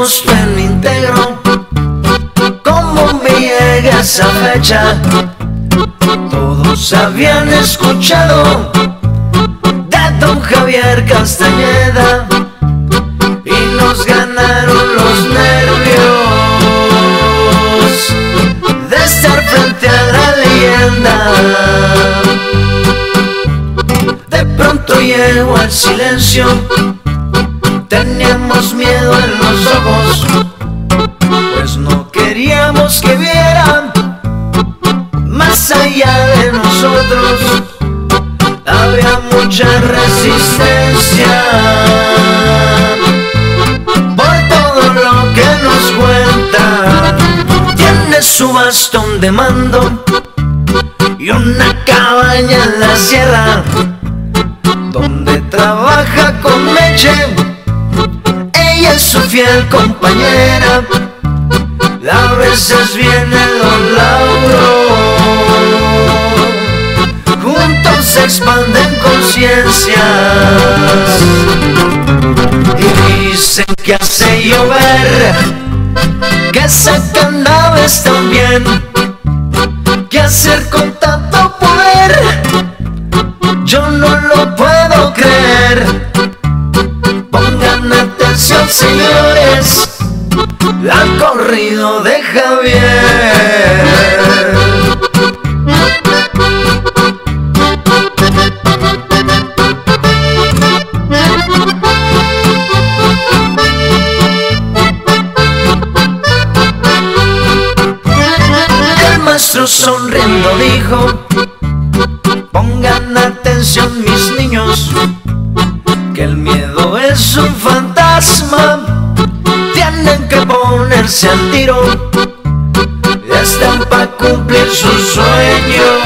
gusto en íntegro. Cómo me llega esa fecha. Todos habían escuchado de don Javier Castañeda y nos ganaron los nervios de estar frente a la leyenda. De pronto llegó el silencio, teníamos miedo en los ojos, pues no queríamos que vieran más allá de nosotros. Había mucha resistencia por todo lo que nos cuentan. Tiene su bastón de mando y una cabaña en la sierra donde trabaja con leche. Ella es su fiel compañera. A veces viene don Lauro, juntos se expanden conciencias y dicen que hace llover, que sacan naves también, que hacer con tanto poder, yo no lo puedo creer. Pongan atención, señores, al corrido de Javier. El maestro sonriendo dijo: pongan atención, mis niños, que el miedo es un fantasma. Tienen que ponerse al tiro, ya están para cumplir sus sueños,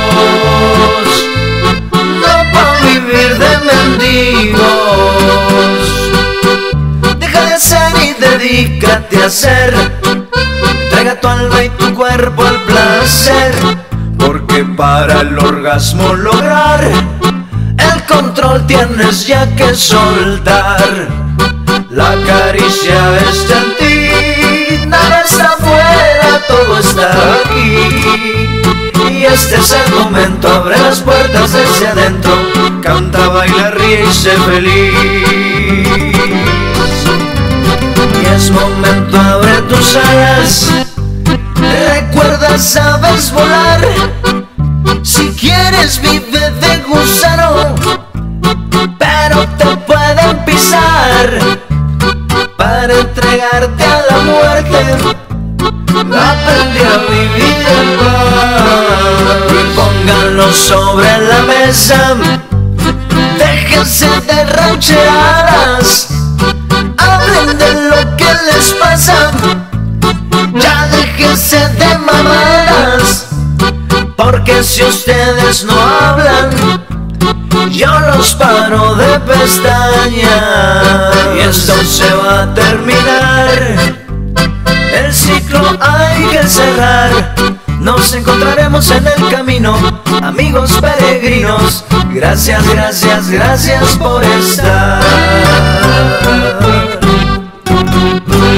no para vivir de mendigos. Deja de hacer y dedícate a hacer, entrega tu alma y tu cuerpo al placer, porque para el orgasmo lograr el control tienes ya que soltar. La caricia está en ti, nada está afuera, todo está aquí. Y este es el momento, abre las puertas desde adentro, canta, baila, ríe y sé feliz. Y es momento, abre tus alas, recuerda, sabes volar. Si quieres vive de gusano, pero te pueden pisar. Para entregarte a la muerte, aprendí a vivir en paz. Y pónganlo sobre la mesa, déjense de rancheradas, hablen de lo que les pasa, ya déjense de mamadas, porque si ustedes no hablan, yo los paro de pestaña. Y esto se va a terminar, el ciclo hay que cerrar. Nos encontraremos en el camino, amigos peregrinos. Gracias, gracias, gracias por estar.